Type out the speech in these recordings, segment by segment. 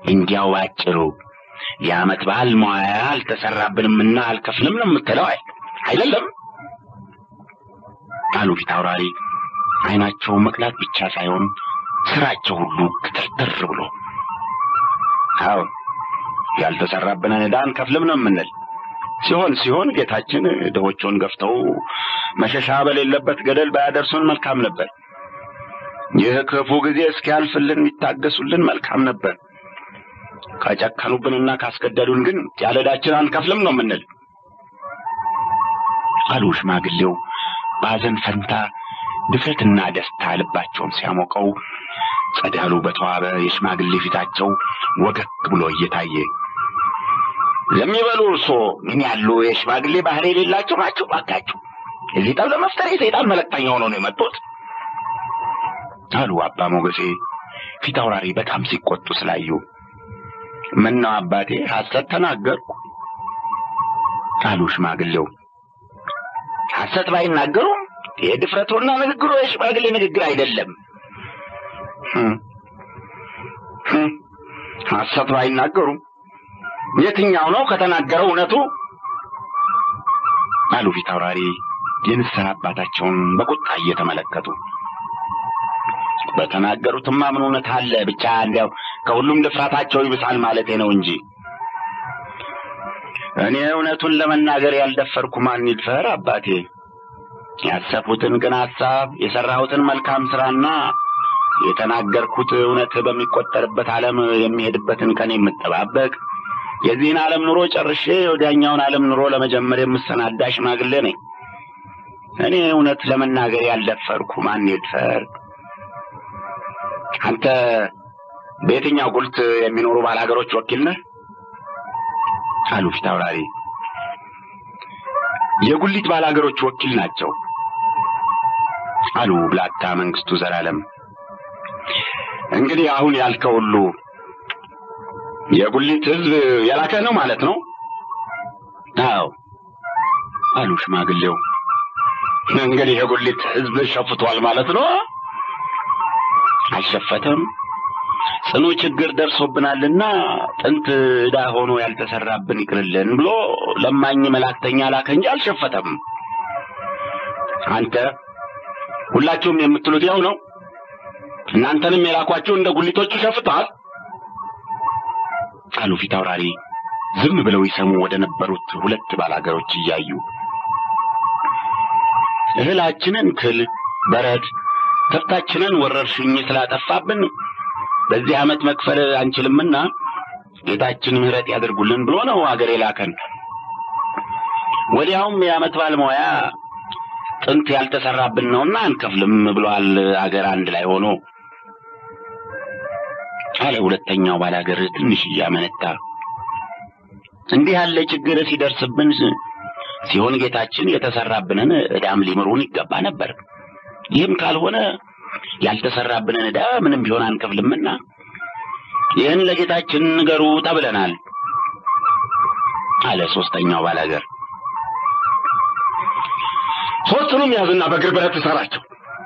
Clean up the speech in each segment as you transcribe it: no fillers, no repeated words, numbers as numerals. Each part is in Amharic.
እንዲያው አጭሩ የዓመት በዓል ሙያ አልተሰራብንምና አልከፍልም ነው የምትለው አይደለም አሉ ፊታውራሪ አይናቸው መቅላት ብቻ ሳይሆን ስራቸው ሁሉ ክትርትር ብሎ አዎ ያልተሰራብንን ዕዳ አንከፍልም ነው የምንል ሲሆን ጌታችን ደሆቹን ገፍተው መሸሻ በሌለበት ገደል ባያደርሱን መልካም ነበር ይህ ክፉ ጊዜ እስኪያልፍልን ይታገሱልን መልካም ነበር ካጨከኑብንና ካስገደዱን ግን ያለዳችን አንከፍልም ነው የምንል አሉ ሽማግሌው ባዘን ፈንታ ድፍረትና ደስታ ልባቸውን ሲያሞቀው ጸዳሉ በተዋበ የሽማግሌ ፊታቸው ወገግ ብሎ እየታየ ለሚበሉ እርሶ ምን ያሉ የሽማግሌ ባህሪ የሌላቸው ናቸው ባካችሁ እዚህ ጠብ ለመፍጠር የሰይጣን መልእክተኛ ሆነው ነው የመጡት አሉ አባ ሞገሴ ፊታውራሪ በጣም ሲቆጡ ስላዩ ምነው አባቴ ሐሰት ተናገርኩ አሉ ሽማግሌው ሐሰት ባይናገሩ የድፍረቱና ንግግሩ የሽማግሌ ንግግር አይደለም ሐሰት ባይናገሩ የትኛው ነው ከተናገረው እውነቱ አሉ ፊታውራሪ የንስሐ አባታቸውን በቁጣ እየተመለከቱ በተናገሩትማ ምን እውነት አለ ብቻ እንዲያው ከሁሉም ድፍረታቸው ይብሳል ማለቴ ነው እንጂ እኔ እውነቱን ለመናገር ያልደፈርኩ ማን ይድፈር አባቴ ያሰፉትን ግን ሐሳብ የሰራሁትን መልካም ስራና የተናገርኩት እውነት በሚቆጠርበት ዓለም የሚሄድበትን ቀን የምጠባበቅ የዚህን ዓለም ኑሮ ጨርሼ ወዲያኛውን ዓለም ኑሮ ለመጀመር የምሰናዳ ሽማግሌ ነኝ እኔ እውነት ለመናገር ያልደፈርኩ ማን ይድፈር አንተ በየትኛው ጉልት የሚኖሩ ባላገሮች ወኪል ነህ አሉ ፊታውራሪ የጉሊት ባላገሮች ወኪል ናቸው አሉ ብላታ መንግስቱ ዘላለም እንግዲህ አሁን ያልከው ሁሉ የጉሊት ህዝብ ያላከ ነው ማለት ነው አዎ አሉ ሽማግሌው እንግዲህ የጉሊት ህዝብ ሸፍቷል ማለት ነው አይሸፈተም ጽኑ ችግር ደርሶብናልና ጥንት ዕዳ ሆኖ ያልተሰራብን ይቅርልን ብሎ ለማኝ መላእክተኛ ላከ እንጂ አልሸፈተም አንተ ሁላችሁም የምትሉት ያው ነው እናንተንም የላኳችሁ እንደ ጉሊቶቹ ሸፍቷል አሉ ፊታውራሪ ዝም ብለው ይሰሙ ወደ ነበሩት ሁለት ባላገሮች እያዩ እህላችንን ክል በረድ ከብታችንን ወረርሽኝ ስላጠፋብን በዚህ ዓመት መክፈል አንችልምና ጌታችን ምህረት ያድርጉልን ብሎ ነው አገር የላከን ወዲያውም የዓመት በዓል ሙያ ጥንት ያልተሰራብን ነውና አንከፍልም ብሏል አገር አንድ ላይ ሆኖ አለ ሁለተኛው ባላገር ትንሽ ያመነታ እንዲህ ያለ ችግር ሲደርስብን ሲሆን ጌታችን የተሰራብንን ዕዳም ሊምሩን ይገባ ነበር ይህም ካልሆነ ያልተሰራብንን ዕዳ ምንም ቢሆን አንከፍልምና ይህን ለጌታችን ንገሩ ተብለናል አለ ሶስተኛው ባላገር ሶስቱንም ያዝና በእግር ብረት ተሰራቸው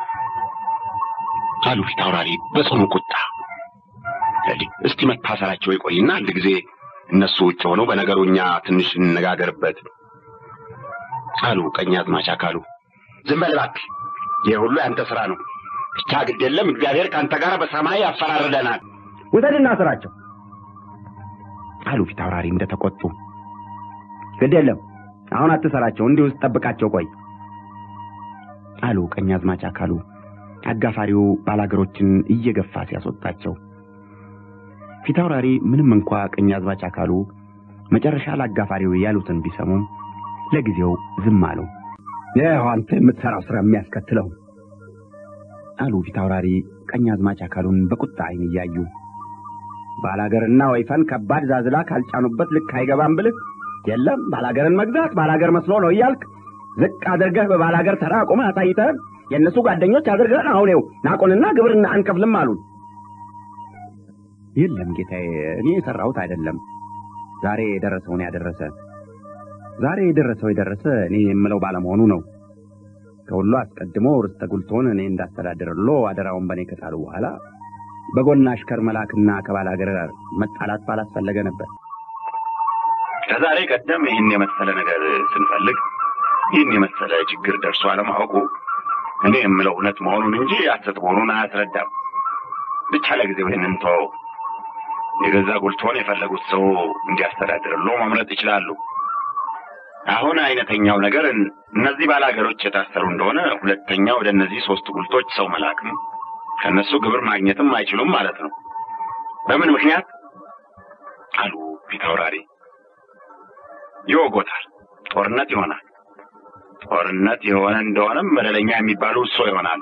አሉ ፊታውራሪ በጽኑ ቁጣ እስቲ መታሰራቸው ይቆይና አንድ ጊዜ እነሱ ውጭ ሆነው በነገሩኛ ትንሽ እንነጋገርበት አሉ ቀኛዝማች አካሉ ዝም በል እባክህ ይህ ሁሉ ያንተ ስራ ነው ብቻ ግድ የለም እግዚአብሔር ካንተ ጋር በሰማይ ያፈራርደናል ውሰድና ስራቸው አሉ ፊታውራሪ እንደተቆጡ ግድ የለም አሁን አትሰራቸው እንዲሁ ተጠብቃቸው ቆይ አሉ ቀኛዝማች አካሉ አጋፋሪው ባላገሮችን እየገፋ ሲያስወጣቸው ፊታውራሪ ምንም እንኳን ቀኛዝማች አካሉ መጨረሻ ለአጋፋሪው ያሉትን ቢሰሙም ለጊዜው ዝም አሉ ያው አንተ የምትሰራው ስራ የሚያስከትለው አሉ ፊታውራሪ ቀኛዝማች አካሉን በቁጣ አይን እያዩ ባላገርና ወይፈን ከባድ ዛዝላ ካልጫኑበት ልክ አይገባም ብልህ የለም ባላገርን መግዛት ባላገር መስሎ ነው እያልክ ዝቅ አድርገህ በባላገር ተራ ቆመህ አሳይተህ የነሱ ጓደኞች አድርገህ አሁን ናቆንና ግብርና አንከፍልም አሉ የለም ጌታዬ እኔ የሰራሁት አይደለም ዛሬ የደረሰውን ያደረሰ ዛሬ የደረሰ እኔ የምለው ባለመሆኑ ነው ከሁሉ አስቀድሞ ርስተ ጉልቶን እኔ እንዳስተዳድርሎ አደራውን በኔ ከጣሉ በኋላ በጎን አሽከር መላክና ከባላገር ጋር መጣላት ባላስፈለገ ነበር። ከዛሬ ቀደም ይህን የመሰለ ነገር ስንፈልግ ይህን የመሰለ ችግር ደርሶ አለማወቁ እኔ የምለው እውነት መሆኑን እንጂ ሐሰት መሆኑን አያስረዳም። ብቻ ለጊዜው ይህንን ተወው። የገዛ ጉልቶን የፈለጉት ሰው እንዲያስተዳድርሎ መምረጥ ይችላሉ። አሁን አይነተኛው ነገር እነዚህ ባላገሮች የታሰሩ እንደሆነ ሁለተኛ ወደ እነዚህ ሶስት ጉልቶች ሰው መላክም ከነሱ ግብር ማግኘትም አይችሉም ማለት ነው። በምን ምክንያት አሉ ፊታውራሪ። ይወጎታል፣ ጦርነት ይሆናል። ጦርነት የሆነ እንደሆነም መደለኛ የሚባሉ ሰው ይሆናል።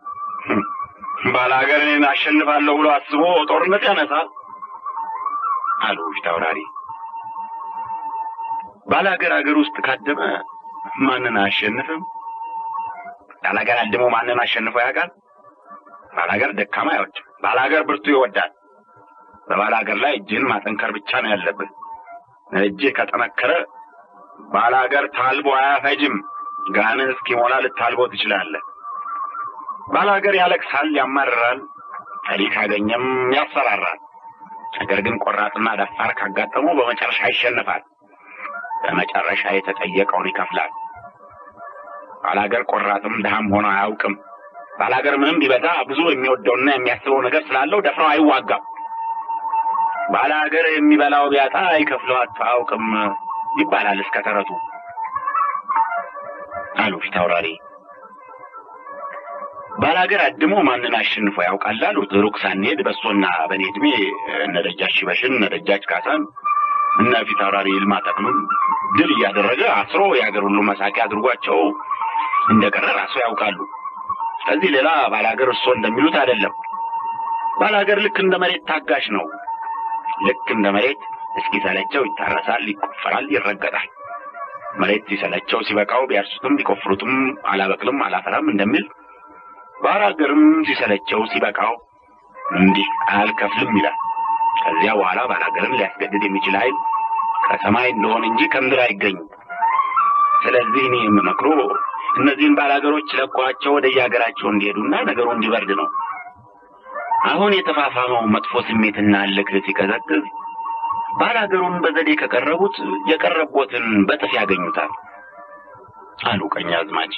ባላገርን አሸንፋለሁ ብሎ አስቦ ጦርነት ያነሳል አሉ ፊታውራሪ። ባላገር አገር ውስጥ ካደመ ማንን አሸንፍም? ባላገር አድሞ ማንን አሸንፎ ያውቃል? ባላገር ደካማ አይወድም። ባላገር ብርቱ ይወዳል። በባላገር ላይ እጅን ማጠንከር ብቻ ነው ያለብህ። እጅህ ከጠነከረ ባላገር ታልቦ አያፈጅም። ጋንህ እስኪሞላ ልታልቦ ትችላለህ። ባላገር ያለቅሳል፣ ያማርራል፣ ጠሪ ካገኘም ያስፈራራል። ነገር ግን ቆራጥና ደፋር ካጋጠመው በመጨረሻ ይሸነፋል። በመጨረሻ የተጠየቀውን ይከፍላል። ባላገር ቆራጥም ደሃም ሆኖ አያውቅም። ባላገር ምንም ቢበዛ ብዙ የሚወደውና የሚያስበው ነገር ስላለው ደፍረው አይዋጋም። ባላገር የሚበላው ቢያጣ አይከፍለው አታውቅም ይባላል እስከ ተረቱ አሉ ፊታውራሪ። ባላገር አድሞ ማንን አሸንፎ ያውቃል አሉ። ሩቅ ሳንሄድ በሶና በኔ ዕድሜ እነ ደጃች ሽበሽን እነ ደጃች ካሳን እነ ፊታውራሪ ይልማ ተክሉን ድል እያደረገ አስሮ የአገር ሁሉ መሳቂያ አድርጓቸው እንደቀረ ራሱ ያውቃሉ። ከዚህ ሌላ ባላገር እርሶ እንደሚሉት አይደለም። ባላገር ልክ እንደ መሬት ታጋሽ ነው። ልክ እንደ መሬት እስኪሰለቸው ይታረሳል፣ ይቆፈራል፣ ይረገጣል። መሬት ሲሰለቸው ሲበቃው ቢያርሱትም ቢቆፍሩትም አላበቅልም አላፈራም እንደሚል ባላገርም ሲሰለቸው ሲበቃው እንዲህ አልከፍልም ይላል። ከዚያ በኋላ ባላገርን ሊያስገድድ የሚችል ኃይል ከሰማይ እንደሆነ እንጂ ከምድር አይገኝም። ስለዚህ እኔ የምመክረው እነዚህን ባላገሮች ለቋቸው ወደ የሀገራቸው እንዲሄዱና ነገሩ እንዲበርድ ነው። አሁን የተፋፋመው መጥፎ ስሜትና እልክ ሲቀዘቅዝ ባላገሩን በዘዴ ከቀረቡት የቀረቦትን በጥፍ ያገኙታል አሉ ቀኛዝማች።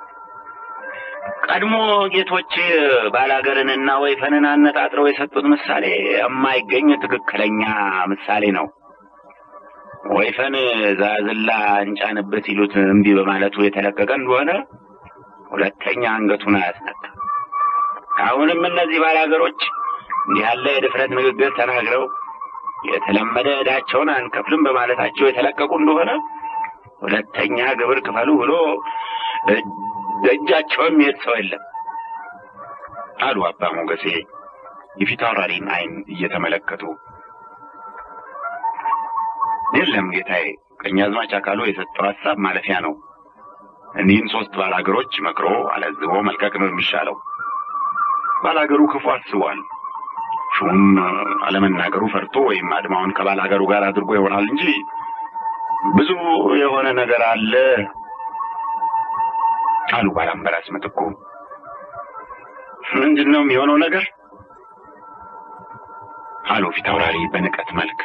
ቀድሞ ጌቶች ባላገርንና ወይፈንን አነጣጥረው የሰጡት ምሳሌ የማይገኝ ትክክለኛ ምሳሌ ነው። ወይፈን ዛዝላ እንጫንበት ይሉት እምቢ በማለቱ የተለቀቀ እንደሆነ ሁለተኛ አንገቱን አያስነካ። አሁንም እነዚህ ባላገሮች እንዲህ ያለ የድፍረት ንግግር ተናግረው የተለመደ ዕዳቸውን አንከፍልም በማለታቸው የተለቀቁ እንደሆነ ሁለተኛ ግብር ክፈሉ ብሎ ደጃቸውም የሚሄድ ሰው የለም አሉ አባ ሞገሴ የፊታውራሪን ዓይን እየተመለከቱ። የለም ጌታዬ፣ ቀኛዝማች አካሉ የሰጠው ሐሳብ ማለፊያ ነው። እኒህን ሶስት ባላገሮች መክሮ አለዝቦ መልቀቅ ነው የሚሻለው። ባላገሩ ክፉ አስቧል። ሹም አለመናገሩ ፈርቶ ወይም አድማውን ከባላገሩ ጋር አድርጎ ይሆናል እንጂ ብዙ የሆነ ነገር አለ አሉ ባላምበራስ ምትኩ። ምንድነው የሚሆነው ነገር አሉ ፊታውራሪ በንቀት መልክ።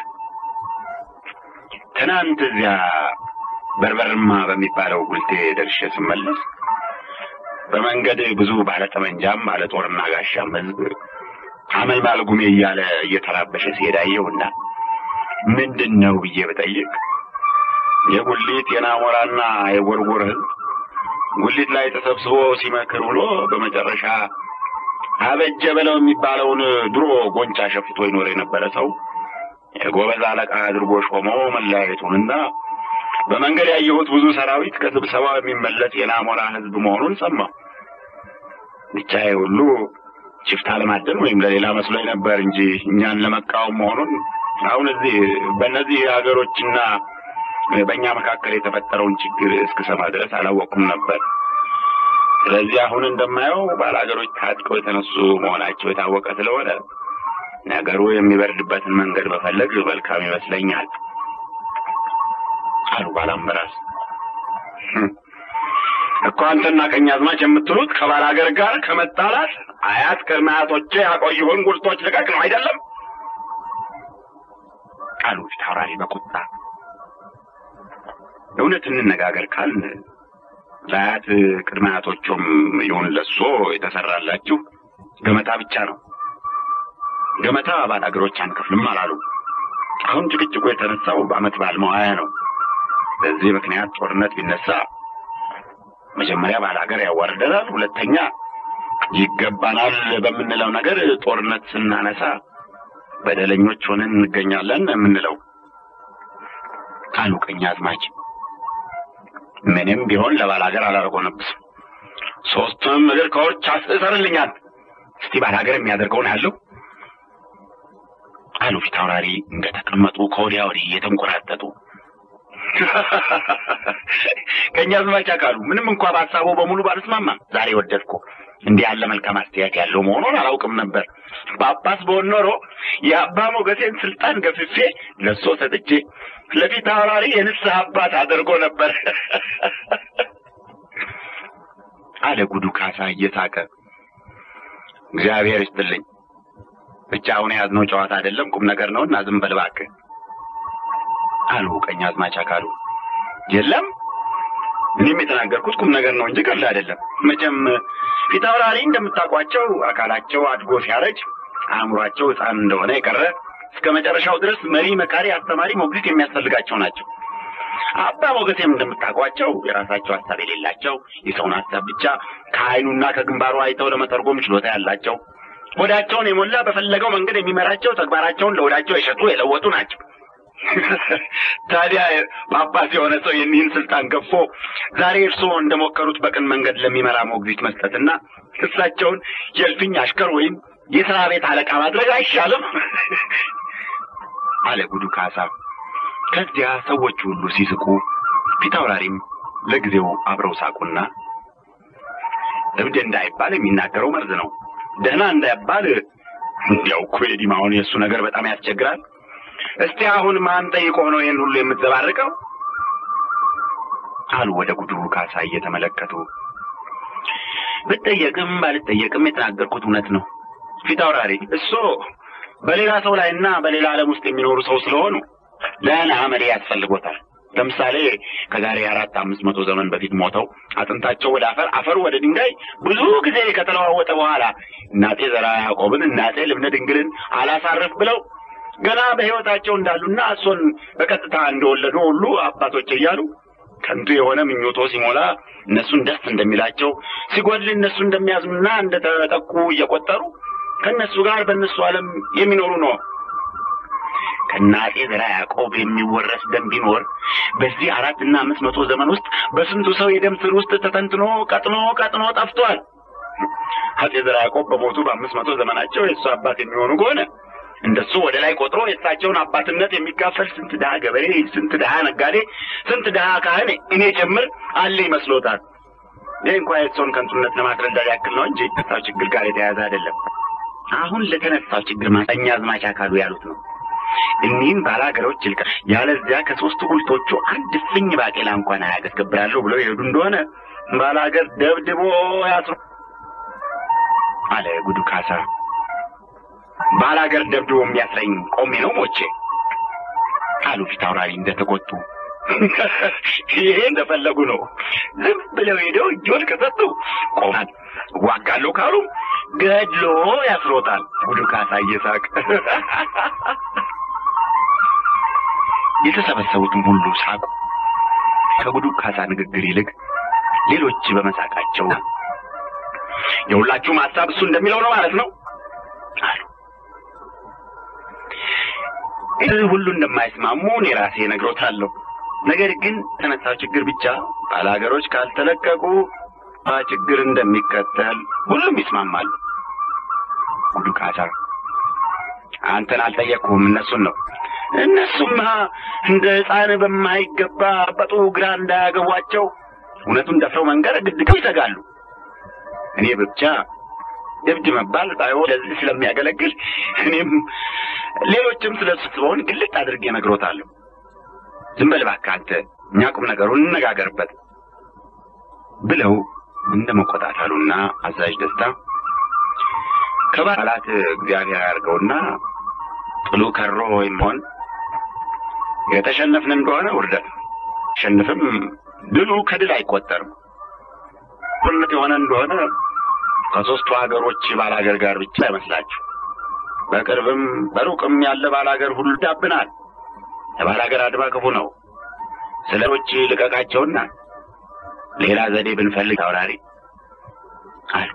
ትናንት እዚያ በርበርማ በሚባለው ጉልቴ ደርሼ ስመለስ በመንገድ ብዙ ባለጠመንጃም ባለጦርና ጋሻም ሕዝብ አመልማል ጉሜ እያለ እየተራበሸ ሲሄድ አየሁና ምንድነው ብዬ ብጠይቅ የጉሊት የናሞራና የጎርጎር ሕዝብ ጉሊት ላይ ተሰብስቦ ሲመክር ብሎ በመጨረሻ አበጀ በለው የሚባለውን ድሮ ጎንጫ ሸፍቶ ይኖር የነበረ ሰው የጎበዝ አለቃ አድርጎ ሾሞ መለያየቱንና በመንገድ ያየሁት ብዙ ሰራዊት ከስብሰባው የሚመለስ የናሞራ ሕዝብ መሆኑን ሰማሁ። ብቻዬ ሁሉ ሽፍታ ለማደን ወይም ለሌላ መስሎኝ ነበር እንጂ እኛን ለመቃወም መሆኑን አሁን እዚህ በእነዚህ ሀገሮችና በእኛ መካከል የተፈጠረውን ችግር እስክሰማ ድረስ አላወቅኩም ነበር። ስለዚህ አሁን እንደማየው ባላገሮች ታጥቀው የተነሱ መሆናቸው የታወቀ ስለሆነ ነገሩ የሚበርድበትን መንገድ መፈለግ መልካም ይመስለኛል አሉ ባላምበራስ። እኮ አንተና ቀኛዝማች የምትሉት ከባላገር ጋር ከመጣላት አያት ቅድመ አያቶቼ ያቆዩን ጉልቶች ልቀቅ ነው አይደለም? አሉ ፊታውራሪ በቁጣ። እውነት እንነጋገር ካልን ለአያት ቅድመ አያቶቹም ይሁን ለሶ የተሰራላችሁ ገመታ ብቻ ነው። ገመታ ባላገሮች አንከፍልም አላሉ። አሁን ጭቅጭቁ የተነሳው በዓመት በዓል መዋያ ነው። በዚህ ምክንያት ጦርነት ቢነሳ መጀመሪያ ባላገር ያዋርደናል፣ ሁለተኛ ይገባናል በምንለው ነገር ጦርነት ስናነሳ በደለኞች ሆነን እንገኛለን የምንለው አሉ ቀኛዝማች። ምንም ቢሆን ለባላገር አላረጎነብስም። ሶስቱም እግር ከወርች አስሰርልኛል። እስቲ ባላገር የሚያደርገውን ያለው አሉ ፊታውራሪ እንደተቀመጡ ከወዲያ ወዲህ እየተንቆራጠጡ። ቀኛዝማች አካሉ ምንም እንኳን በሐሳቡ በሙሉ ባልስማማም ዛሬ ወደድኩ። እንዲህ ያለ መልካም አስተያየት ያለው መሆኑን አላውቅም ነበር። ጳጳስ በሆን ኖሮ የአባ ሞገሴን ስልጣን ገፍፌ ለሶ ሰጥቼ ለፊታውራሪ የንስሐ አባት አድርጎ ነበር አለ ጉዱ ካሳ እየሳቀ። እግዚአብሔር ይስጥልኝ። ብቻ አሁን ያዝነው ጨዋታ አይደለም ቁም ነገር ነውና ዝም በል እባክህ አሉ ቀኛዝማች አካሉ። የለም እኔም የተናገርኩት ቁም ነገር ነው እንጂ ቀልድ አይደለም። መቼም ፊታውራሪ እንደምታውቋቸው አካላቸው አድጎ ሲያረጅ አእምሯቸው ሕፃን እንደሆነ የቀረ እስከ መጨረሻው ድረስ መሪ፣ መካሪ፣ አስተማሪ፣ ሞግዚት የሚያስፈልጋቸው ናቸው። አባ ሞገሴም እንደምታውቋቸው የራሳቸው ሀሳብ የሌላቸው የሰውን ሀሳብ ብቻ ከዓይኑና ከግንባሩ አይተው ለመተርጎም ችሎታ ያላቸው ሆዳቸውን የሞላ በፈለገው መንገድ የሚመራቸው ተግባራቸውን ለሆዳቸው የሸጡ የለወጡ ናቸው። ታዲያ ጳጳስ የሆነ ሰው የኒህን ስልጣን ገፎ ዛሬ እርስዎ እንደሞከሩት በቅን መንገድ ለሚመራ ሞግዚት መስጠትና እሳቸውን የእልፍኝ አሽከር ወይም የሥራ ቤት አለቃ ማድረግ አይሻልም? አለ ጉዱ ካሳ። ከዚያ ሰዎቹ ሁሉ ሲስቁ ፊታውራሪም ለጊዜው አብረው ሳቁና እብድ እንዳይባል የሚናገረው መርዝ ነው፣ ደህና እንዳይባል እንዲያው እኮ የዲማውን የእሱ ነገር በጣም ያስቸግራል። እስቲ አሁን ማን ጠይቆ ነው ይህን ሁሉ የምትዘባርቀው? አሉ ወደ ጉዱ ካሳ እየተመለከቱ። ብትጠየቅም ባልጠየቅም የተናገርኩት እውነት ነው ፊታውራሪ። እሱ በሌላ ሰው ላይና በሌላ ዓለም ውስጥ የሚኖሩ ሰው ስለሆኑ ለና አመሪ ያስፈልጎታል። ለምሳሌ ከዛሬ 400-500 ዘመን በፊት ሞተው አጥንታቸው ወደ አፈር፣ አፈሩ ወደ ድንጋይ ብዙ ጊዜ ከተለዋወጠ በኋላ እናቴ ዘራ ያዕቆብን እናቴ ልብነ ድንግልን አላሳረፍ ብለው ገና በሕይወታቸው እንዳሉና እሱን በቀጥታ እንደወለዱ ሁሉ አባቶች እያሉ ከንቱ የሆነ ምኞቶ ሲሞላ እነሱን ደስ እንደሚላቸው ሲጎድል እነሱ እንደሚያዝኑና እንደተጠቁ እየቆጠሩ ከነሱ ጋር በእነሱ ዓለም የሚኖሩ ነው። ከናጤ ዘራ ያዕቆብ የሚወረስ ደም ቢኖር በዚህ 400 እና 500 ዘመን ውስጥ በስንቱ ሰው የደም ስር ውስጥ ተተንትኖ ቀጥኖ ጠፍቷል። አጤ ዘራ ያዕቆብ በሞቱ በ500 ዘመናቸው የእሱ አባት የሚሆኑ ከሆነ እንደሱ ወደ ላይ ቆጥሮ የእሳቸውን አባትነት የሚካፈል ስንት ድሃ ገበሬ፣ ስንት ድሃ ነጋዴ፣ ስንት ድሃ ካህን እኔ ጭምር አለ ይመስሎታል። ይህ እንኳን የእሱን ከንቱነት ለማስረዳት ያክል ነው እንጂ ከታው ችግር ጋር የተያያዘ አይደለም። አሁን ለተነሳው ችግር ቀኛዝማች አካሉ ያሉት ነው። እኒህን ባላገሮች ይልቀ ያለዚያ ከሶስቱ ጉልቶቹ አንድ ፍኝ ባቄላ እንኳን አያስገብራለሁ ብለው ይሄዱ እንደሆነ ባላገር ደብድቦ ያስሩ አለ ጉዱ ካሳ። ባላገር ደብድቦ የሚያስረኝ ቆሜ ነው ሞቼ አሉ ፊታውራሪ እንደተቆጡ። ይሄ እንደፈለጉ ነው። ዝም ብለው ሄደው እጆል ከሰጡ ቆማል፣ ዋጋለሁ ካሉ ገድሎ ያስሮታል። ጉዱ ካሳ እየሳቀ የተሰበሰቡትም ሁሉ ሳቁ። ከጉዱ ካሳ ንግግር ይልቅ ሌሎች በመሳቃቸው የሁላችሁም ሐሳብ እሱ እንደሚለው ነው ማለት ነው አሉ። ይህ ሁሉ እንደማይስማሙ እኔ ራሴ ነግሮታለሁ። ነገር ግን ተነሳው ችግር ብቻ ባላገሮች ካልተለቀቁ ችግር እንደሚከተል ሁሉም ይስማማሉ። ጉዱ ካሳ አንተን አልጠየቅኩም፣ እነሱን ነው። እነሱማ እንደ ሕፃን በማይገባ በጡ ግራ እንዳያገቧቸው እውነቱን ደፍረው መንገር ግድግው ይሰጋሉ። እኔ ብቻ እብድ መባል ባይሆን ለዚህ ስለሚያገለግል እኔም ሌሎችም ስለስበውን ግልጥ አድርጌ ነግሮታለሁ። ዝም በል እባክህ አንተ፣ እኛ ቁም ነገሩን እንነጋገርበት። ብለው እንደመቆጣታሉና አዛዥ ደስታ ከባላት እግዚአብሔር ያርገውና ጥሉ ከሮ ወይም የተሸነፍን እንደሆነ ውርደት ሸንፍም ድሉ ከድል አይቆጠርም ሁለት የሆነ እንደሆነ ከሶስቱ ሀገሮች ባላገር ጋር ብቻ አይመስላችሁ በቅርብም በሩቅም ያለ ባላገር ሁሉ ዳብናል የባላገር አድማ ክፉ ነው ስለሮች ልቀቃቸውና ሌላ ዘዴ ብንፈልግ አውራሪ አሉ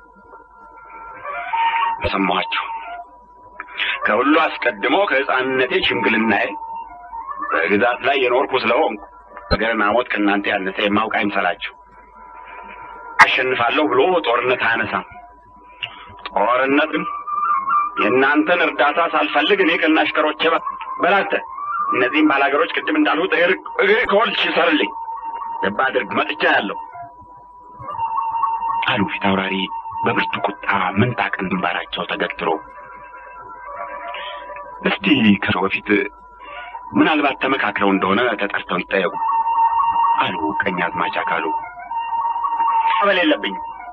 ሰማችሁ ከሁሉ አስቀድሞ ከሕፃንነቴ ሽምግልናዬ በግዛት ላይ የኖርኩ ስለሆንኩ ነገርና ሞት ከእናንተ ያነሰ የማውቅ አይምሰላችሁ አሸንፋለሁ ብሎ ጦርነት አያነሳም ጦርነት ግን የእናንተን እርዳታ ሳልፈልግ እኔ ከናሽከሮቼ በላተ እነዚህም ባላገሮች ቅድም እንዳልሁት እግሬ ከወልሽ ይሰርልኝ ልብ አድርግ መጥቻ ያለው አሉ ፊት አውራሪ በብርቱ ቁጣ ምንጣቅ ግንባራቸው ተገትሮ እስቲ ከሰው በፊት ምናልባት ተመካክረው እንደሆነ ተጠርተው ይጠየቁ አሉ ቀኛዝማች አካሉ አበል የለብኝ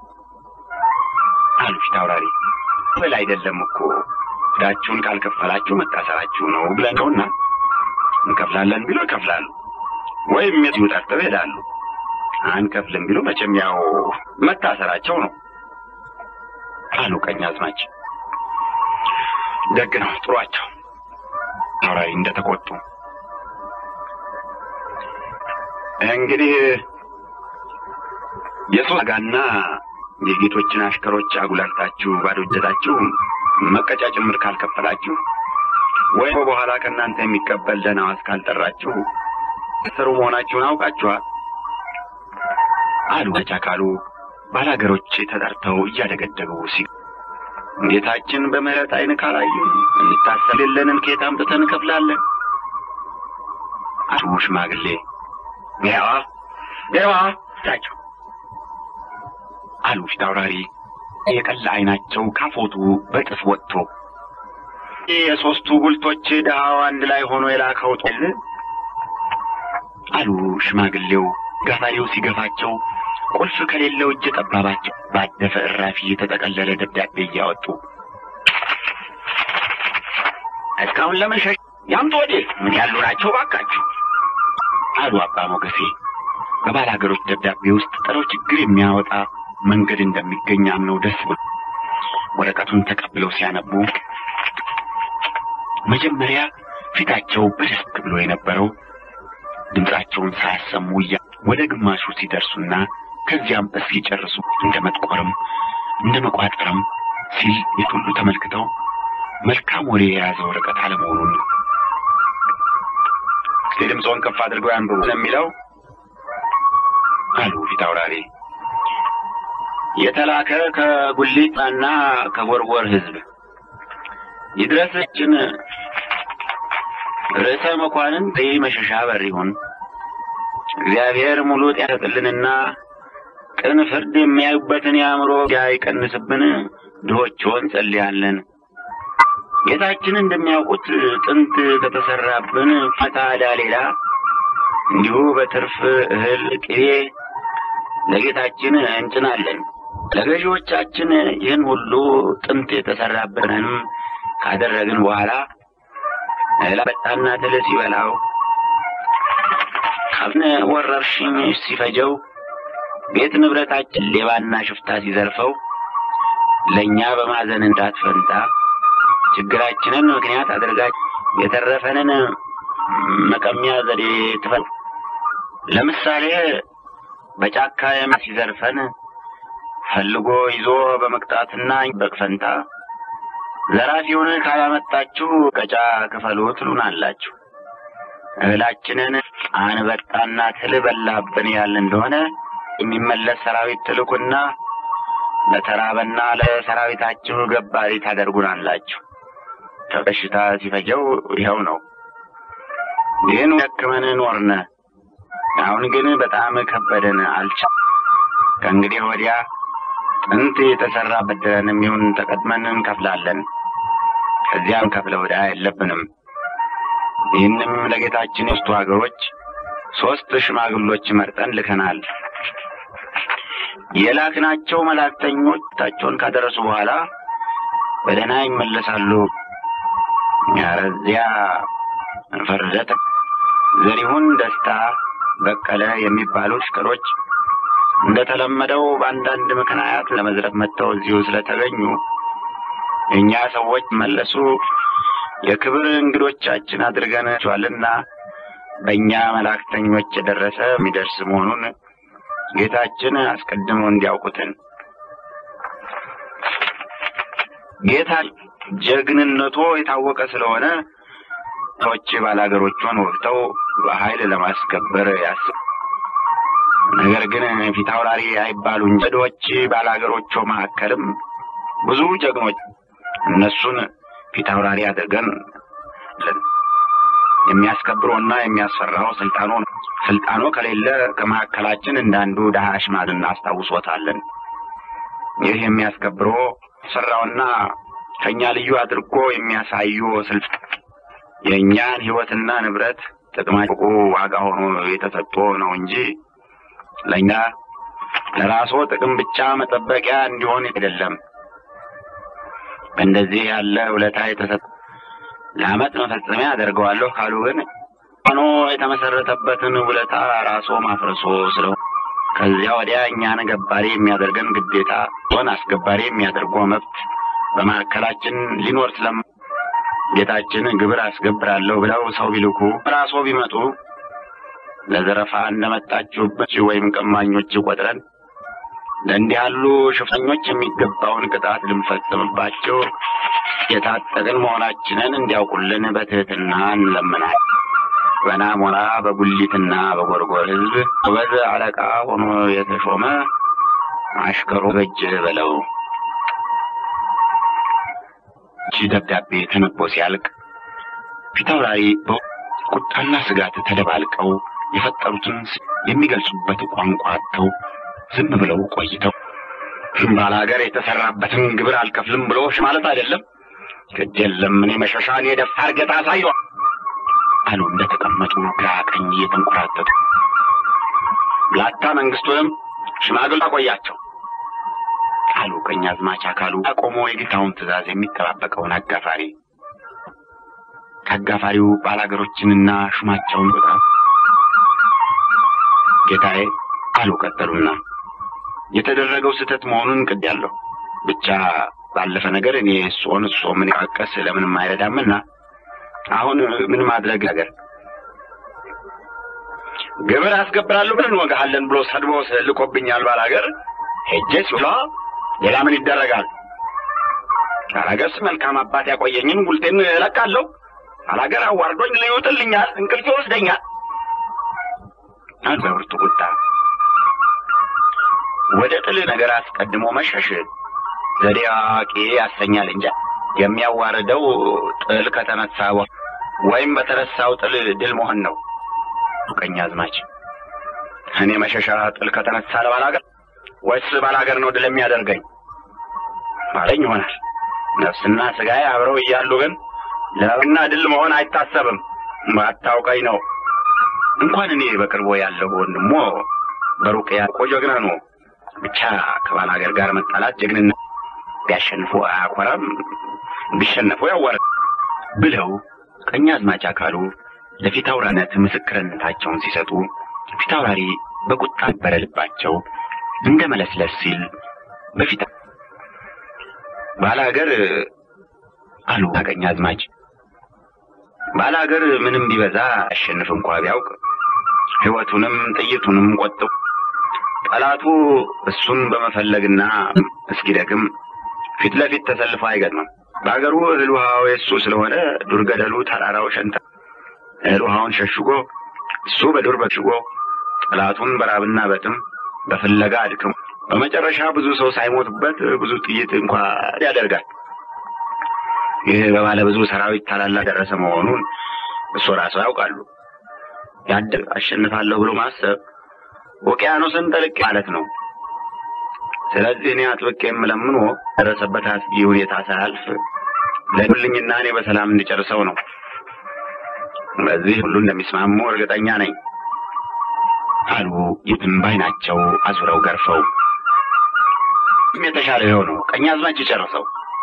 አሉ ፊት አውራሪ አበል አይደለም እኮ ዳችሁን ካልከፈላችሁ መታሰራችሁ ነው ብለውና እንከፍላለን ቢሉ ይከፍላሉ ወይም የዚሁ ጠርተው ይሄዳሉ አንከፍልም ቢሉ መቼም ያው መታሰራቸው ነው አሉ ቀኛዝማች ደግ ነው ጥሯቸው አውራሪ እንደተቆጡ እንግዲህ የሶጋና የጌቶችን አሽከሮች አጉላልታችሁ ባዶ እጃችሁ መቀጫ ጭምር ካልከፈላችሁ ወይ በኋላ ከእናንተ የሚቀበል ደናዋስ ካልጠራችሁ ስሩ መሆናችሁን አውቃችኋል አሉ ተቻካሉ ባላገሮች ተጠርተው እያደገደጉ ጌታችን በምህረት አይን ካላዩ እንታሰልልንን ከየት አምጥተን እንከፍላለን አሉ ሽማግሌ ያዋ ታቸው አሉ ፊት አውራሪ የቀላ አይናቸው ካፎቱ በጥፍ ወጥቶ የሶስቱ ጉልቶች ዳው አንድ ላይ ሆኖ የላከው ጦል አሉ ሽማግሌው ጋፋሪው ሲገፋቸው ቁልፍ ከሌለው እጅ ጠባባቸው ባደፈ እራፊ የተጠቀለለ ደብዳቤ እያወጡ እስካሁን ለመሸሽ ያምጡ ወዴት ምን ያሉ ናቸው ባካችሁ አሉ አባ ሞገሴ በባላገሮች ደብዳቤ ውስጥ ጥሩ ችግር የሚያወጣ መንገድ እንደሚገኝ አምነው ደስ ብሎ ወረቀቱን ተቀብለው ሲያነቡ መጀመሪያ ፊታቸው በደስታ ብሎ የነበረው ድምጻቸውን ሳያሰሙ ወደ ግማሹ ሲደርሱና ከዚያም እስኪጨርሱ እንደመጥቆርም እንደመቋጠርም ሲል የሁሉ ተመልክተው መልካም ወሬ የያዘ ወረቀት አለመሆኑን ድምጾን ከፍ አድርገው ያንብቡ ስለሚለው አሉ ፊት አውራሪ የተላከ ከጉሊትና ከጎርጎር ህዝብ ይድረስችን ርዕሰ መኳንን በመሸሻ በር ይሁን እግዚአብሔር ሙሉ ጤናጥልንና ቅን ፍርድ የሚያዩበትን ያምሮ ያይቀንስብን ድሆችን ጸልያለን ጌታችን እንደሚያውቁት ጥንት ከተሰራብን ፈታዳ ሌላ እንዲሁ በትርፍ እህል ቅቤ ለጌታችን እንጭናለን ለገዢዎቻችን ይህን ሁሉ ጥንት የተሰራብንን ካደረግን በኋላ ለበጣና ተለሲ በላው ካብነ ወረርሽኝ ሲፈጀው ቤት ንብረታችን ሌባና ሽፍታ ሲዘርፈው ለኛ በማዘን እንዳትፈንታ ችግራችንን ምክንያት አድርጋችሁ የተረፈንን መቀሚያ ዘዴ ትፈል ለምሳሌ በጫካ ሲዘርፈን ፈልጎ ይዞ በመቅጣትና በቅፈንታ ዘራፊውን ካላመጣችሁ ቀጫ ክፈሉ ትሉናላችሁ እህላችንን አንበጣና ትል በላብን ያለ እንደሆነ የሚመለስ ሰራዊት ትልኩና ለተራበና ለሰራዊታችሁ ገባሪ ታደርጉናላችሁ ተበሽታ ሲፈጀው ይሄው ነው ይህን ደክመን ኖርነ አሁን ግን በጣም ከበደን አልቻ ከእንግዲህ ወዲያ ጥንት የተሰራ በደረንም ይሁን ተቀድመን እንከፍላለን ከዚያም ከፍለው ወዳ የለብንም ይህንም ለጌታችን የሶስቱ ሀገሮች 3 ሽማግሎች መርጠን ልከናል የላክናቸው መላእክተኞች ታቸውን ካደረሱ በኋላ በደህና ይመለሳሉ። ያረዚያ ፈርደት ዘሪሁን ደስታ በቀለ የሚባሉ ሽከሮች እንደተለመደው በአንዳንድ ምክንያት ለመዝረፍ መጥተው እዚሁ ስለተገኙ እኛ ሰዎች መለሱ የክብር እንግዶቻችን አድርገናቸዋልና በእኛ መላእክተኞች የደረሰ የሚደርስ መሆኑን ጌታችን አስቀድሞ እንዲያውቁትን ጌታ ጀግንነቱ የታወቀ ስለሆነ ሰዎች ባላገሮቹን ወጥተው በኃይል ለማስከበር ያስብ። ነገር ግን ፊታውራሪ አይባሉ እንጂ ባላገሮቹ መካከልም ብዙ ጀግኖች እነሱን ፊታውራሪ አድርገን የሚያስከብረውና የሚያስፈራው ስልጣኑ ከሌለ ከመካከላችን እንዳንዱ ዳሽ ማድና አስታውሶታለን። ይህ የሚያስከብረው ሰራውና ከኛ ልዩ አድርጎ የሚያሳዩ የኛን ህይወትና ንብረት ጥቅማቸው ዋጋ ሆኖ የተሰጠ ነው እንጂ ለኛ ለራሱ ጥቅም ብቻ መጠበቂያ እንዲሆን አይደለም። እንደዚህ ያለ ውለታ የተሰጠ ለዓመት መፈጸሚያ አደርገዋለሁ ካሉ ግን ሆኖ የተመሰረተበትን ውለታ ራሱ ማፍረሶ ስለሆነ ከዚያ ወዲያ እኛን ገባሪ የሚያደርገን ግዴታ ሆነ አስገባሪ የሚያደርገው መብት በማከላችን ሊኖር ጌታችን ግብር አስገብራለሁ ብለው ሰው ቢልኩ ራሱ ቢመጡ ለዘረፋ እንደመጣችሁበት ወይም ቀማኞች ቆጥረን ለእንዲህ ያሉ ሽፍተኞች የሚገባውን ቅጣት ልንፈጽምባቸው የታጠቅን መሆናችንን እንዲያውቁልን በትህትና እንለምናለን። በናሞራ በጉሊትና በጎርጎር ህዝብ ወበዝ አለቃ ሆኖ የተሾመ አሽከሩ በጅ በለው። ደብዳቤ ተነቦ ሲያልቅ ፊታውራሪ በቁጣና ስጋት ተደባልቀው የፈጠሩትን የሚገልጹበት ቋንቋ አጥተው ዝም ብለው ቆይተው ባላገር የተሰራበትን ግብር አልከፍልም ብሎ ማለት አይደለም ግድ የለም እኔ መሸሻን የደፋር ገታ ሳይሆ አሉ እንደተቀመጡ ግራ ቀኝ እየተንቆራጠጡ። ላታ መንግስቱም ሽማግሌ አቆያቸው አሉ ቀኛዝማች አካሉ አቆሞ የጌታውን ትእዛዝ የሚጠባበቀውን አጋፋሪ። ከአጋፋሪው ባላገሮችንና ሹማቸውን ወጣ ጌታዬ አሉ ቀጠሉና የተደረገው ስህተት መሆኑን ቅድያለሁ። ብቻ ባለፈ ነገር እኔ እሱ ምን ያቀስ ለምንም አይረዳምና አሁን ምን ማድረግ ነገር ግብር አስገብራለሁ ብለን ወጋለን ብሎ ሰድቦ ልቆብኛል ባላገር ሄጄስ ብሎ ሌላ ምን ይደረጋል? ባላገርስ መልካም አባት ያቆየኝን ጉልቴን እለቃለሁ። ባላገር አዋርዶኝ ሊውጥልኛል፣ እንቅልፍ ይወስደኛል። አንዘርቱ ቁጣ ወደ ጥል ነገር አስቀድሞ መሸሽ ዘዴያቂ ያሰኛል እንጂ የሚያዋርደው ጥል ከተነሳ ወይም በተረሳው ጥል ድል መሆን ነው። ቀኛዝማች እኔ መሸሻ ጥል ከተነሳ ለባላገር ወይስ ባላገር ነው ድል የሚያደርገኝ ማለኝ ይሆናል። ነፍስና ስጋዬ አብረው እያሉ ግን ለና ድል መሆን አይታሰብም። ማታውቀኝ ነው። እንኳን እኔ በቅርቦ ያለው ወንድሞ በሩቅ ያቆ ጀግና ነው። ብቻ ከባላገር ጋር መጣላት ጀግንነት ቢያሸንፉ አያኮራም፣ ቢሸነፉ ያዋርድ ብለው ቀኛዝማች አካሉ ለፊታውራሪነት ምስክርነታቸውን ሲሰጡ ፊታውራሪ በቁጣ በረልባቸው እንደ መለስለስ ሲል በፊት ባላገር አሉ ቀኛዝማች ባላገር ምንም ቢበዛ አሸንፍ እንኳን ቢያውቅ ህይወቱንም ጥይቱንም ቆጥቶ ጠላቱ እሱን በመፈለግና እስኪደክም ፊት ለፊት ተሰልፎ አይገጥምም። ባገሩ እህል ውሃው የሱ ስለሆነ ዱር ገደሉ ተራራው ሸንተ እህል ውሃውን ሸሽጎ እሱ በዱር በሽጎ ጠላቱን በራብና በጥም በፍለጋ አድክሞ በመጨረሻ ብዙ ሰው ሳይሞትበት ብዙ ጥይት እንኳን ያደርጋል። ይህ በባለ ብዙ ሰራዊት ታላላ ደረሰ መሆኑን እሱ ራሱ ያውቃሉ። ያደር አሸንፋለሁ ብሎ ማሰብ ወቂያኖስን ጠልቅ ማለት ነው። ስለዚህ እኔ አጥብቄ የምለምነው ደረሰበት አስጊ ሁኔታ ሳያልፍ ለሁሉኝና እኔ በሰላም እንዲጨርሰው ነው። በዚህ ሁሉ እንደሚስማሙ እርግጠኛ ነኝ አሉ። የትንባይ ናቸው አዙረው ገርፈው የተሻለ የሆነው ቀኛዝማች ጨርሰው።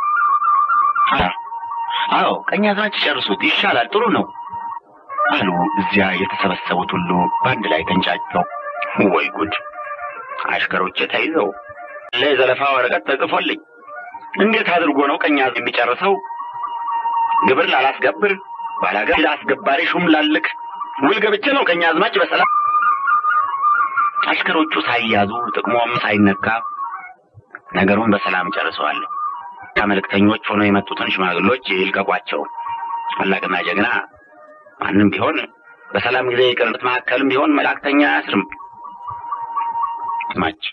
አዎ ቀኛዝማች ጨርሱት ይሻላል፣ ጥሩ ነው አሉ እዚያ የተሰበሰቡት ሁሉ በአንድ ላይ ተንጫጫው። ወይ ጉድ! አሽከሮቼ ተይዘው ለዘለፋ ወረቀት ተጽፎልኝ እንዴት አድርጎ ነው ቀኛዝ የሚጨርሰው? ግብር ላላስገብር ባላገር ላስገባሪ ሹም ላልክ ውል ገብቼ ነው ቀኛዝማች በሰላም። አሽከሮቹ ሳይያዙ ጥቅሞም ሳይነካ ነገሩን በሰላም ጨርሰዋል። ከመልእክተኞች ሆነው የመጡትን ሽማግሎች ይልቀቋቸው። አላቅና ጀግና ማንም ቢሆን በሰላም ጊዜ ይቅርት ማከልም ቢሆን መልእክተኛ አያስርም። ማች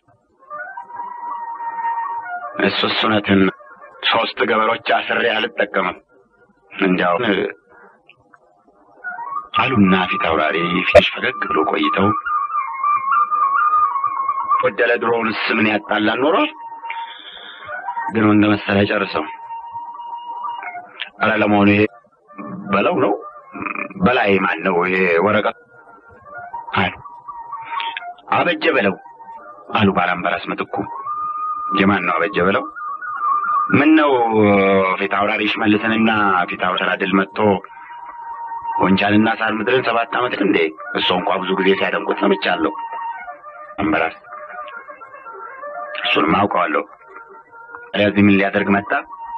እሱነትን 3 ገበሮች አስሬ አልጠቀምም እንዲያው አሉና ፊት አውራሪ ፊሽ ፈገግ ብሎ ቆይተው ወደለ ድሮውንስ ምን ያጣላል ኖሮ ግን እንደመሰለ ጨርሰው አላ ለሞኔ በለው ነው በላይ ማን ነው ይሄ ወረቀት አሉ። አበጀ በለው አሉ ባላምበራስ ምትኩ። የማን ነው አበጀ በለው? ምን ነው ፊት አውራሪ ሽመልስንና ፊት አውራሪ ድል መጥቶ ወንቻልና ሳር ምድርን 7 ዓመት እንዴ እሱ እንኳን ብዙ ጊዜ ሲያደንቁት ሰምቻለሁ። አምበራስ እሱን ማውቀዋለሁ። ስለዚህ ምን ሊያደርግ መጣ?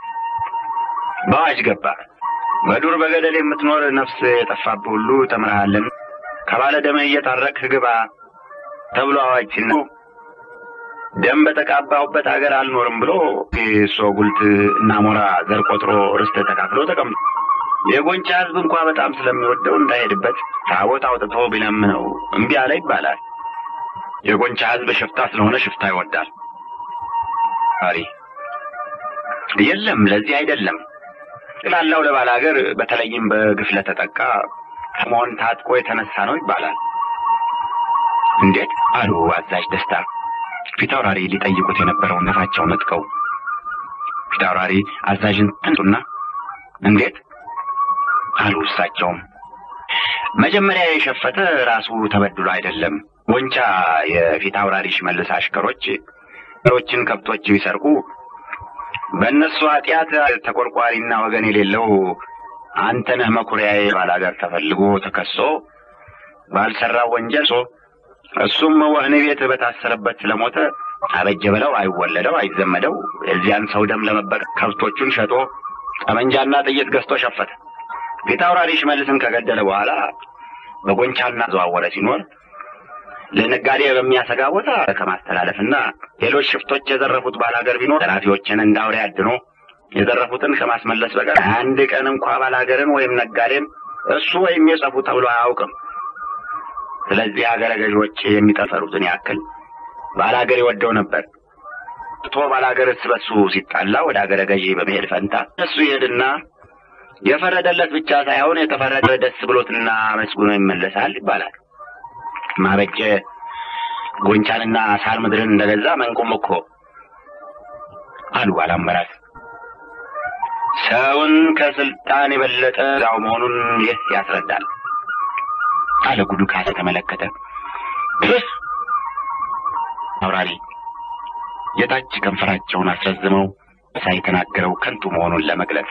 ባጅ ገባ። በዱር በገደል የምትኖር ነፍስ የጠፋብህ ሁሉ ተምረሃልን ከባለ ደም እየታረቅህ ግባ ተብሎ አዋጅ ነው። ደም በተቃባውበት ሀገር አልኖርም ብሎ እሱ ጉልት እና ሞራ ዘር ቆጥሮ ርስት ተካፍሎ ተቀምጦ የጎንቻ ህዝብ እንኳን በጣም ስለሚወደው እንዳይሄድበት ታቦት አውጥቶ ቢለምነው እምቢ አለ ይባላል። የጎንቻ ህዝብ ሽፍታ ስለሆነ ሽፍታ ይወዳል። አሪ የለም ለዚህ አይደለም ስላለው ለባላገር በተለይም በግፍ ለተጠቃ ከመሆን ታጥቆ የተነሳ ነው ይባላል። እንዴት አሉ አዛዥ ደስታ። ፊት አውራሪ ሊጠይቁት የነበረውን ነፋቸው ነጥቀው ፊት አውራሪ አዛዥን ተንጡና እንዴት አሉ። እሳቸውም መጀመሪያ የሸፈተ ራሱ ተበድሎ አይደለም። ወንቻ የፊት አውራሪ ሽመልስ አሽከሮችን ከብቶች ይሰርቁ በእነሱ ኃጢአት ተቆርቋሪና ወገን የሌለው አንተነህ መኩሪያዬ ባላገር ተፈልጎ ተከሶ ባልሰራው ወንጀል እሱም ወህኒ ቤት በታሰረበት ስለሞተ አበጀ በለው አይወለደው አይዘመደው የዚያን ሰው ደም ለመበቀል ከብቶቹን ሸጦ ጠመንጃና ጥይት ገዝቶ ሸፈተ። ፊት አውራሪ ሽመልስን ከገደለ በኋላ በጎንቻና ዘዋወረ ሲኖር ለነጋዴ በሚያሰጋ ቦታ ከማስተላለፍና ሌሎች ሽፍቶች የዘረፉት ባላገር ቢኖር ዘራፊዎችን እንዳውሬ አድኖ የዘረፉትን ከማስመለስ በቀር አንድ ቀን እንኳን ባላገርን ወይም ነጋዴን እሱ ወይም የጸፉ ተብሎ አያውቅም። ስለዚህ ሀገረ ገዦች የሚጠፈሩትን ያክል ባላገር ይወደው ነበር። ባላገር ስበሱ ሲጣላ ወደ ሀገረ ገዢ በመሄድ ፈንታ እሱ ይሄድና የፈረደለት ብቻ ሳይሆን የተፈረደ ደስ ብሎትና መስጉኖ ይመለሳል ይባላል። ማበጀ ጎንቻንና ሳር ምድርን እንደገዛ መንቁም እኮ አሉ ባላምበራስ። ሰውን ከስልጣን የበለጠ ዛው መሆኑን ይህ ያስረዳል አለ ጉዱ ካሳ ተመለከተ። አውራሪ የታች ከንፈራቸውን አስረዝመው ሳይተናገረው ከንቱ መሆኑን ለመግለጽ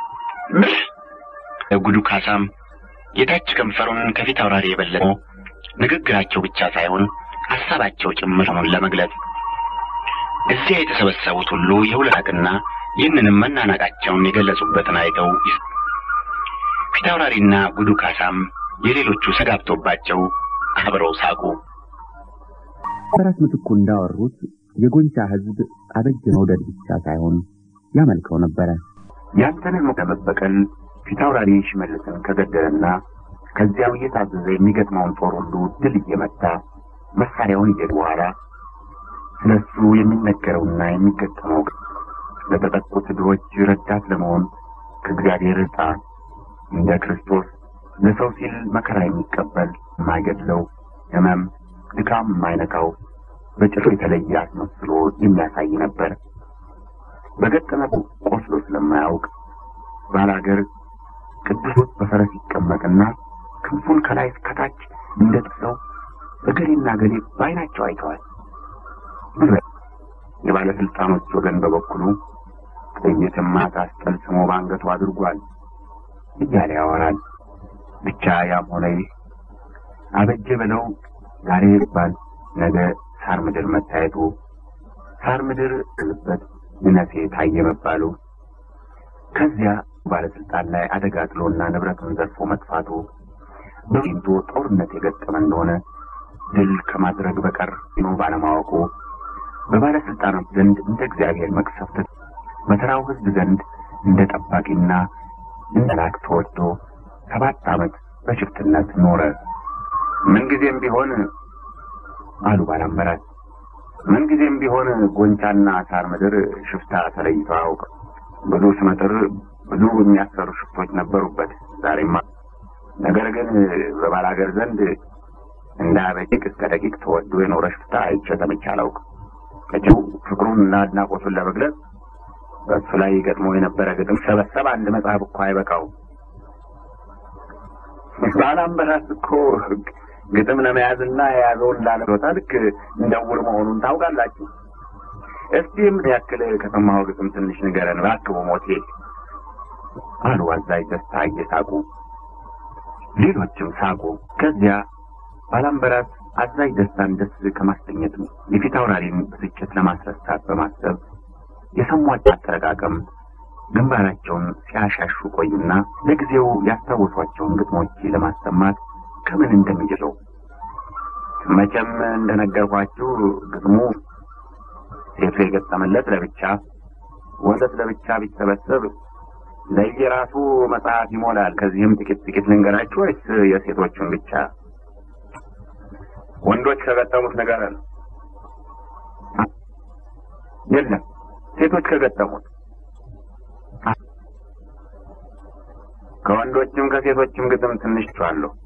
ጉዱ ካሳም የታች ከንፈሩን ከፊት አውራሪ የበለጠ ንግግራቸው ብቻ ሳይሆን ሐሳባቸው ጭምር መሆኑን ለመግለጽ እዚያ የተሰበሰቡት ሁሉ የሁለታቅና ይህንንም መናናቃቸውን የገለጹበትን አይተው ፊት አውራሪና ጉዱ ካሳም የሌሎቹ ሰጋብቶባቸው አብረው ሳቁ። ፈረስ ምትኩ እንዳወሩት የጎንቻ ህዝብ አበጀ መውደድ ብቻ ሳይሆን ያመልከው ነበር። ያንተንም ለመበቀል ፊት አውራሪ ሽመልስን ከገደለና ከዚያው እየታዘዘ የሚገጥመውን ጦር ሁሉ ድል እየመታ መሳሪያውን ይዘድ በኋላ ስለሱ የሚነገረውና የሚገጠመው ለተጠቁት ድሆች ረዳት ለመሆን ከእግዚአብሔር ዕጣ እንደ ክርስቶስ ለሰው ሲል መከራ የሚቀበል የማይገድለው ሕመም ድካም የማይነካው በጭሩ የተለየ አስመስሎ የሚያሳይ ነበር። በገጠመው ቆስሎ ስለማያውቅ ባላገር ቅዱስ በፈረስ ይቀመጥና ክንፉን ከላይ እስከታች እንደጥሰው እገሌና ገሌ ባይናቸው አይተዋል። የባለስልጣኖች ወገን በበኩሉ ጥይትማ ታስጠልስሞ ባንገቱ አድርጓል እያለ ያወራል። ብቻ ያም ሆነ ይህ አበጀ ብለው ዛሬ ይባል ነገ ሳር ምድር መታየቱ፣ ሳር ምድር ልበት ግነቴ ታየ መባሉ፣ ከዚያ ባለስልጣን ላይ አደጋ ጥሎና ንብረቱን ዘርፎ መጥፋቱ በፊንቶ ጦርነት የገጠመ እንደሆነ ድል ከማድረግ በቀር ነው ባለማወቁ በባለስልጣኖች ዘንድ እንደ እግዚአብሔር መቅሰፍት፣ በተራው ሕዝብ ዘንድ እንደ ጠባቂና እንደ ላክ ተወዶ 7 ዓመት በሽፍትነት ኖረ። ምንጊዜም ቢሆን አሉ ባላምበራት፣ ምንጊዜም ቢሆን ጎንቻና ሳር ምድር ሽፍታ ተለይተው አያውቅም። ብዙ ስመጥር ብዙ የሚያሰሩ ሽፍቶች ነበሩበት ዛሬማ። ነገር ግን በባላገር ዘንድ እንደ አበቂቅ እስከ ደቂቅ ተወዶ የኖረ ሽፍታ አይቼ ሰምቼ አላውቅም። እቸው ፍቅሩንና አድናቆቱን ለመግለጽ በእሱ ላይ ገጥሞ የነበረ ግጥም ሰበሰብ አንድ መጽሐፍ እኮ አይበቃው። ባላምበራት እኮ ግጥም ለመያዝና የያዘውን ላለቦታ ልክ እንደውር መሆኑን ታውቃላችሁ። እስቲ ምን ያክል ከሰማኸው ግጥም ትንሽ ንገረን እባክህ ሞቴ አሉ አዛዥ ደስታ እየሳቁ። ሌሎችም ሳቁ። ከዚያ ባላምበራት አዛዥ ደስታን ደስ ከማስተኘት የፊት አውራሪን ብስጭት ለማስረሳት በማሰብ የሰሟቸው አጠረቃቀም ግንባራቸውን ሲያሻሹ ቆዩና ለጊዜው ያስታወሷቸውን ግጥሞች ለማሰማት ከምን እንደሚጀምሩ መቼም እንደነገርኳችሁ ግጥሙ ሴቱ የገጠመለት ለብቻ ወንድ ለብቻ ቢሰበሰብ ለየራሱ መጽሐፍ ይሞላል። ከዚህም ጥቂት ልንገራችሁ ወይስ የሴቶቹን ብቻ? ወንዶች ከገጠሙት ነገር አለ? የለም፣ ሴቶች ከገጠሙት። ከወንዶችም ከሴቶችም ግጥም ትንሽ ቻለሁ።